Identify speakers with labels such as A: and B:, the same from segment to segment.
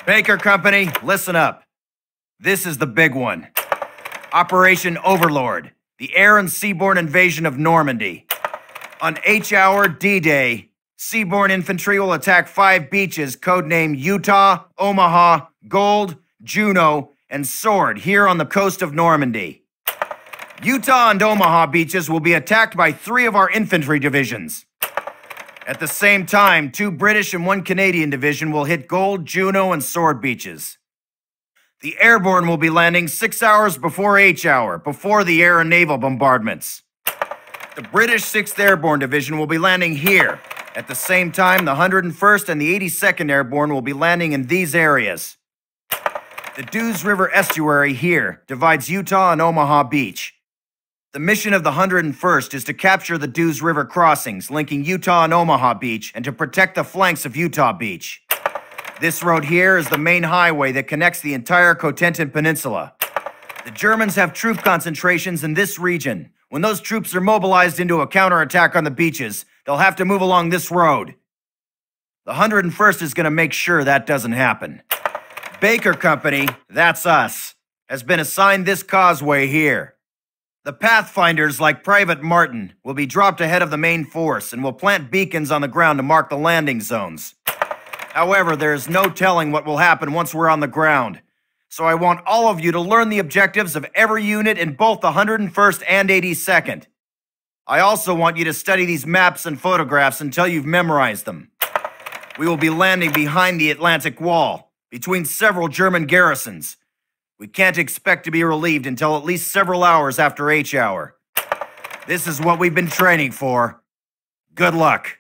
A: Baker Company, listen up. This is the big one. Operation Overlord, the air and seaborne invasion of Normandy. On H-hour D-Day, seaborne infantry will attack 5 beaches codenamed Utah, Omaha, Gold, Juno, and Sword here on the coast of Normandy. Utah and Omaha beaches will be attacked by 3 of our infantry divisions. At the same time, 2 British and 1 Canadian division will hit Gold, Juno, and Sword beaches. The airborne will be landing 6 hours before H-hour, before the air and naval bombardments. The British 6th Airborne Division will be landing here. At the same time, the 101st and the 82nd Airborne will be landing in these areas. The Dews River estuary here divides Utah and Omaha Beach. The mission of the 101st is to capture the Dews River crossings linking Utah and Omaha Beach and to protect the flanks of Utah Beach. This road here is the main highway that connects the entire Cotentin Peninsula. The Germans have troop concentrations in this region. When those troops are mobilized into a counterattack on the beaches, they'll have to move along this road. The 101st is going to make sure that doesn't happen. Baker Company, that's us, has been assigned this causeway here. The Pathfinders, like Private Martin, will be dropped ahead of the main force and will plant beacons on the ground to mark the landing zones. However, there is no telling what will happen once we're on the ground, so I want all of you to learn the objectives of every unit in both the 101st and 82nd. I also want you to study these maps and photographs until you've memorized them. We will be landing behind the Atlantic Wall, between several German garrisons. We can't expect to be relieved until at least several hours after H-hour. This is what we've been training for. Good luck.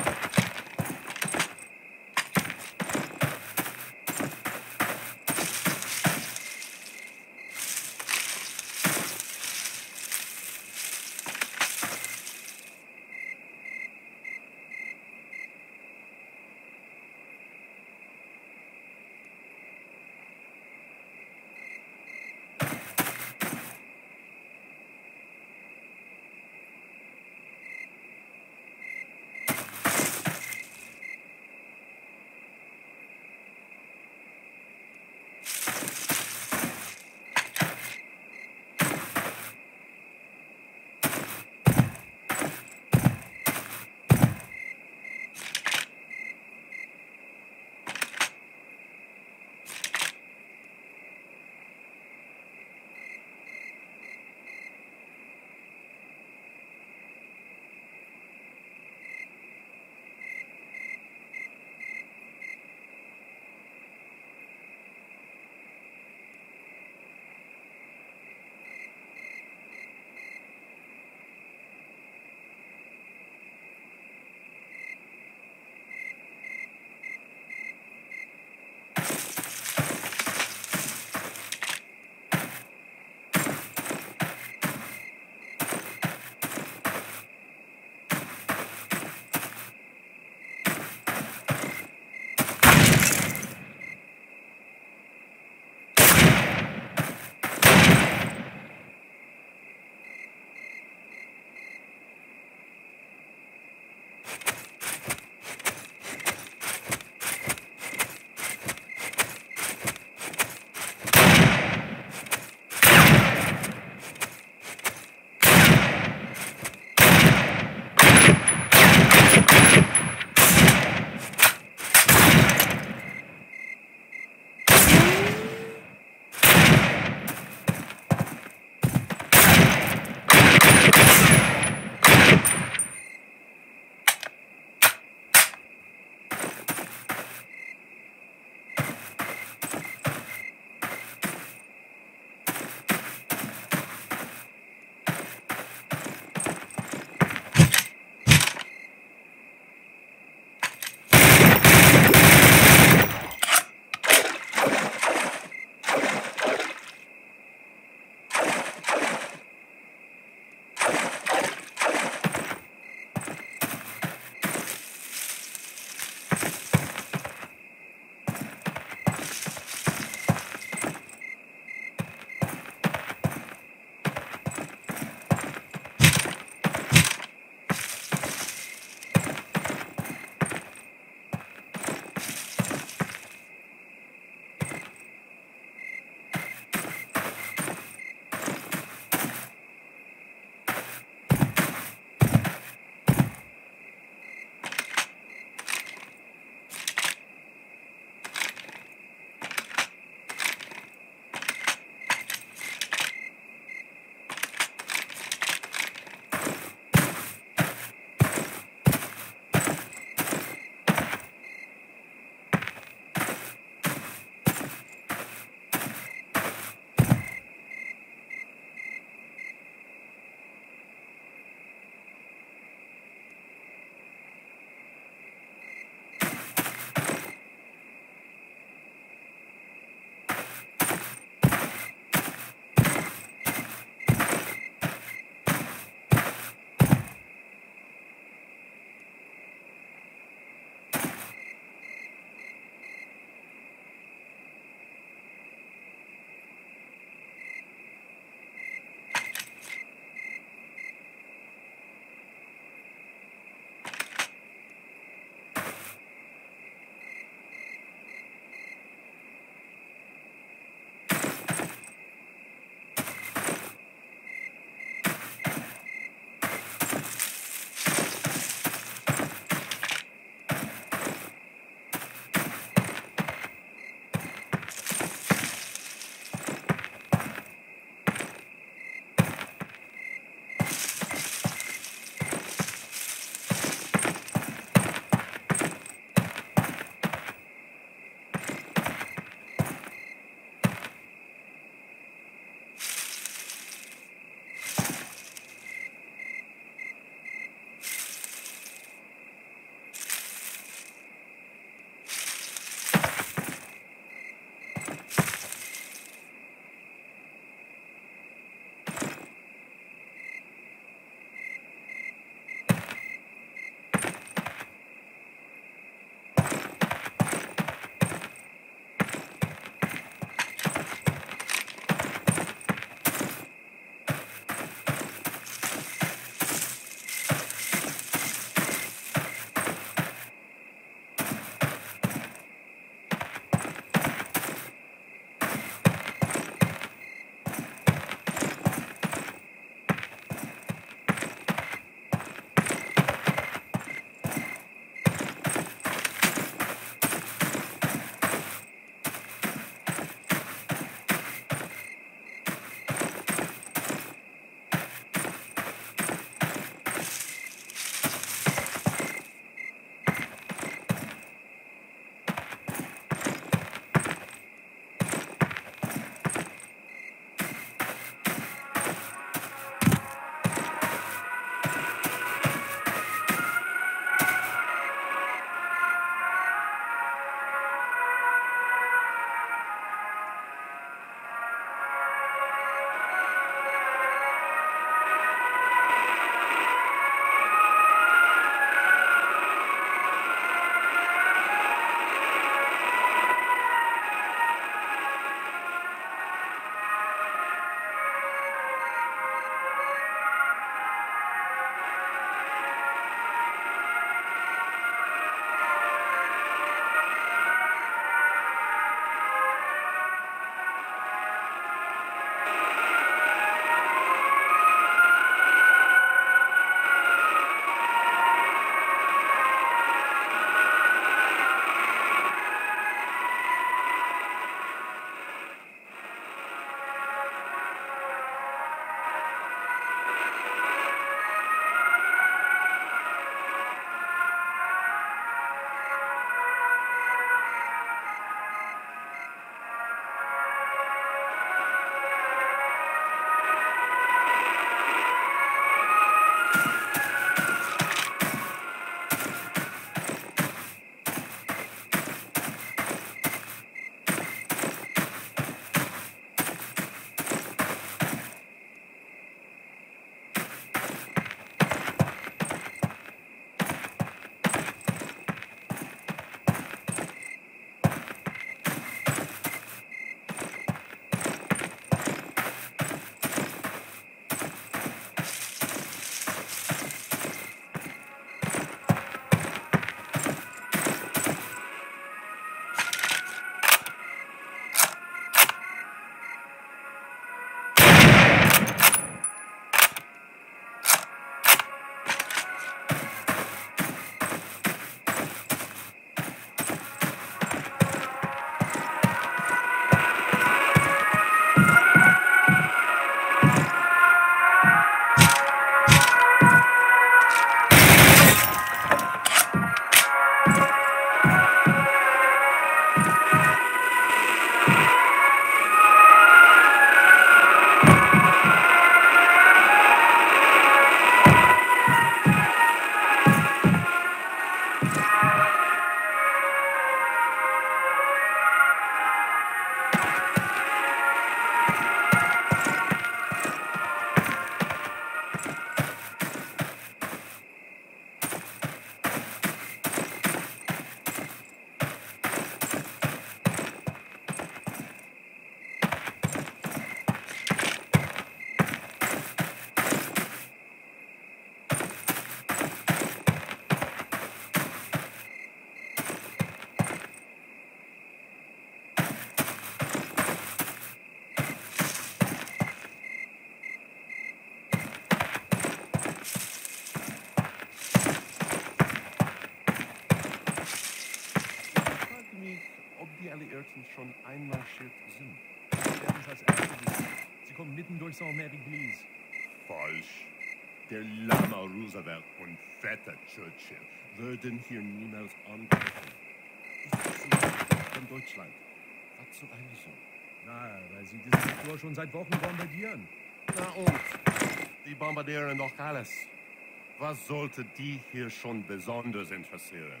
B: Soldaten schon einmarschiert sind.
C: Sie werden es als Erste wissen. Sie kommen mitten durch Sainte-Mère-Église.
B: Falsch. Der Lama Roosevelt und Vetter Churchill würden hier niemals angreifen. Das ist von Deutschland. Was soll eine so?
C: Na, weil sie dieses Sektor schon seit Wochen bombardieren.
B: Na und? Die bombardieren doch alles. Was sollte die hier schon besonders interessieren?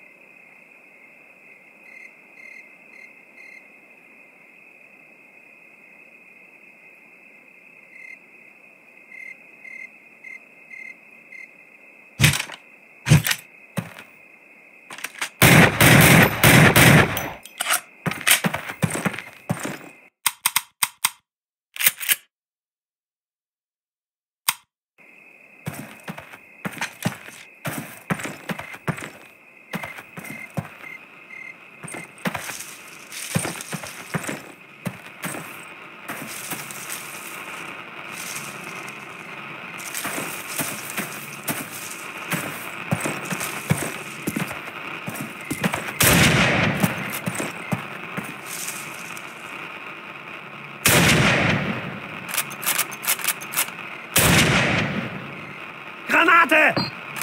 A: Granate!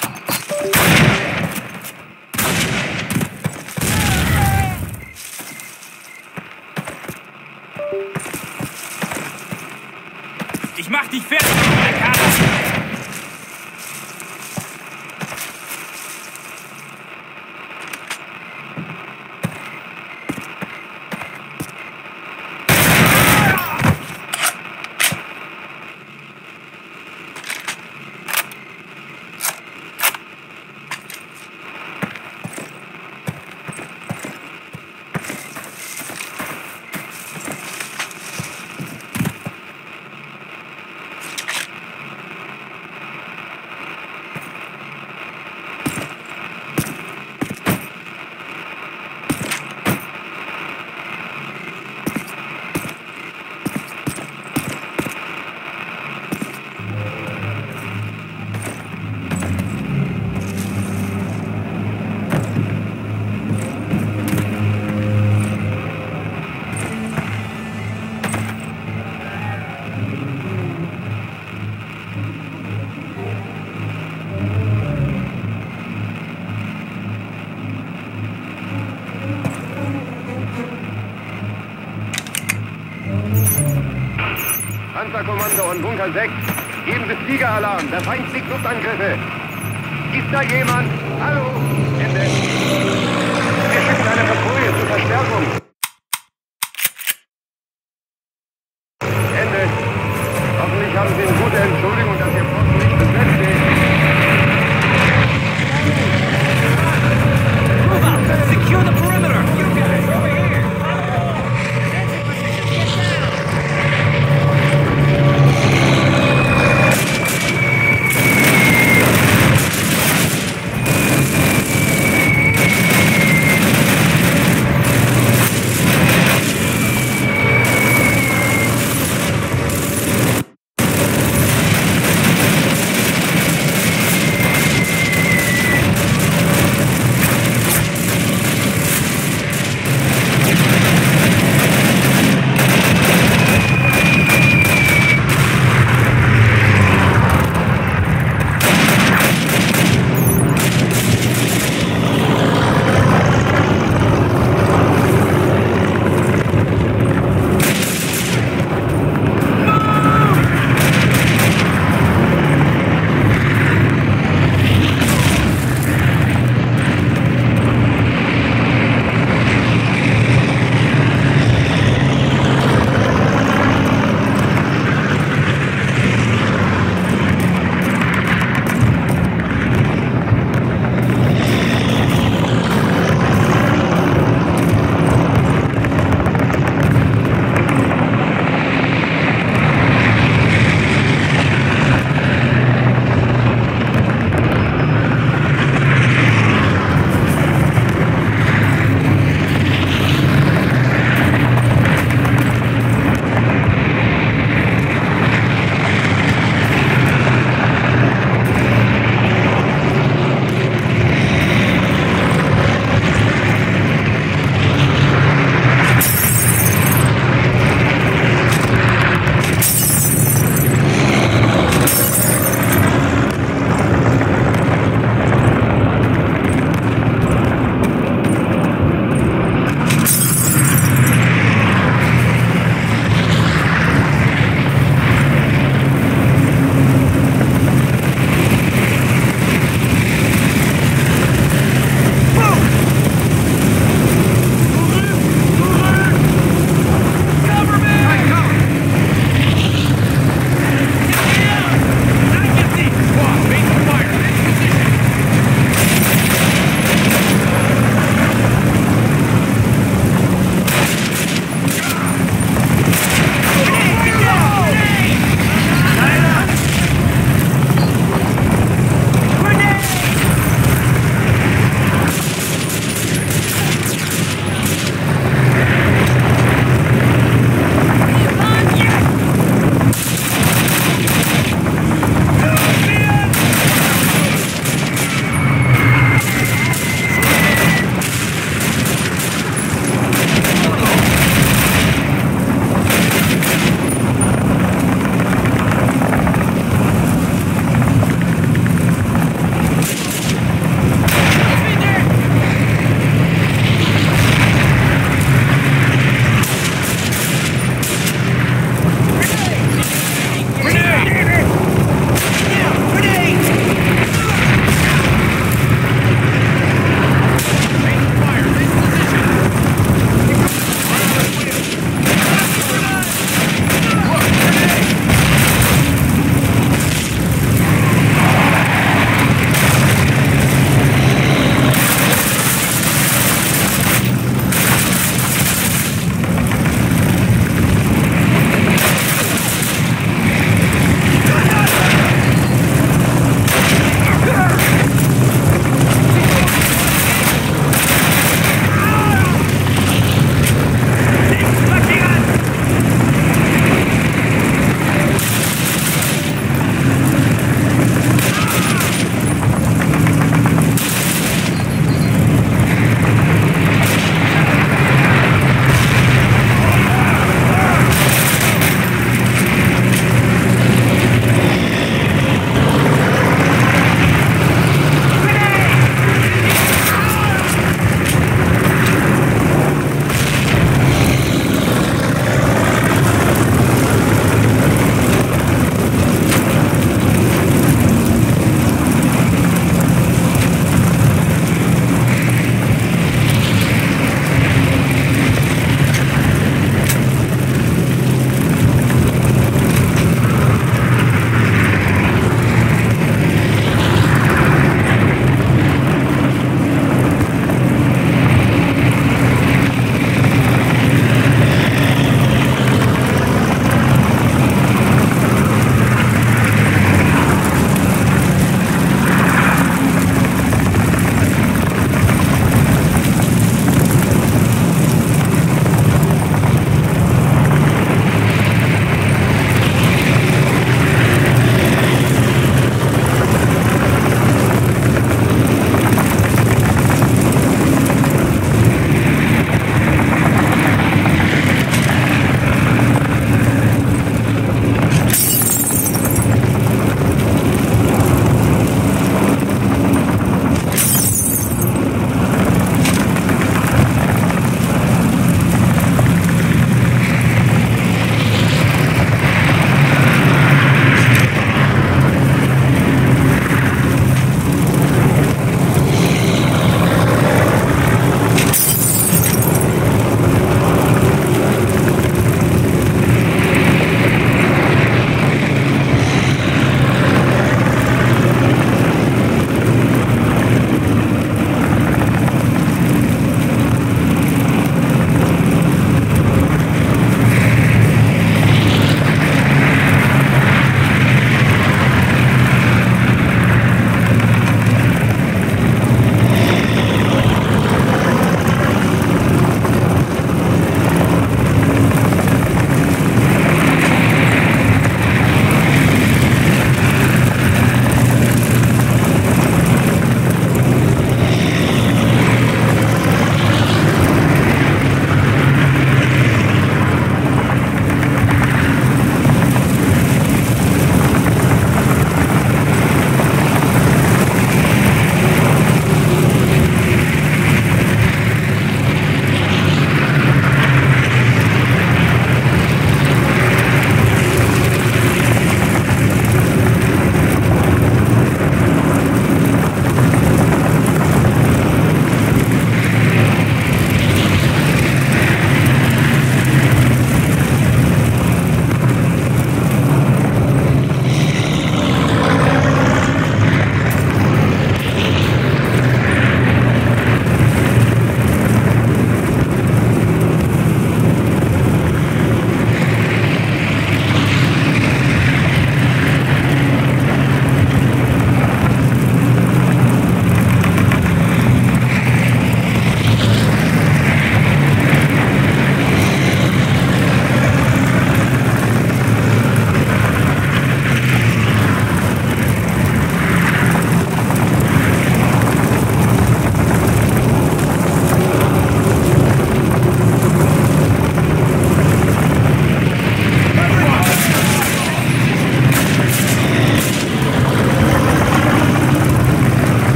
D: Ich mach dich fertig, Amerikaner!
E: Panzerkommando und Bunker 6. Geben Sie Fliegeralarm. Der Feind fliegt Luftangriffe. Ist da jemand? Hallo? Ende. Wir schicken eine Patrouille zur Verstärkung.